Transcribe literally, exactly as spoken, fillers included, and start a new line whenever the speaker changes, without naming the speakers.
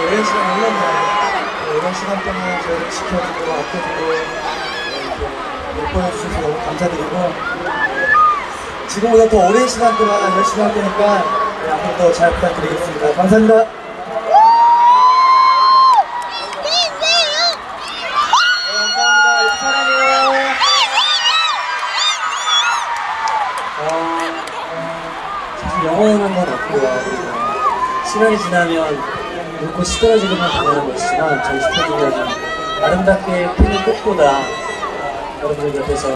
오랜 시간 흘렀나요? 오랜 시간 동안 저희를 지켜주고 아껴주고 이렇게 보여주셔서 너무 감사드리고, 지금보다 더 오랜 시간 동안 열심히 할 테니까 네, 앞으로도 잘 부탁드리겠습니다. 감사합니다. 네, 감사합니다. 사랑해요. 어, 사실 영원한 건 없고요. 그리고 시간이 지나면 눈꽃이 시들어지기만 당연한 것이지만 저희 슈퍼주니어는 아름답게 피는 꽃보다 여러분들 곁에서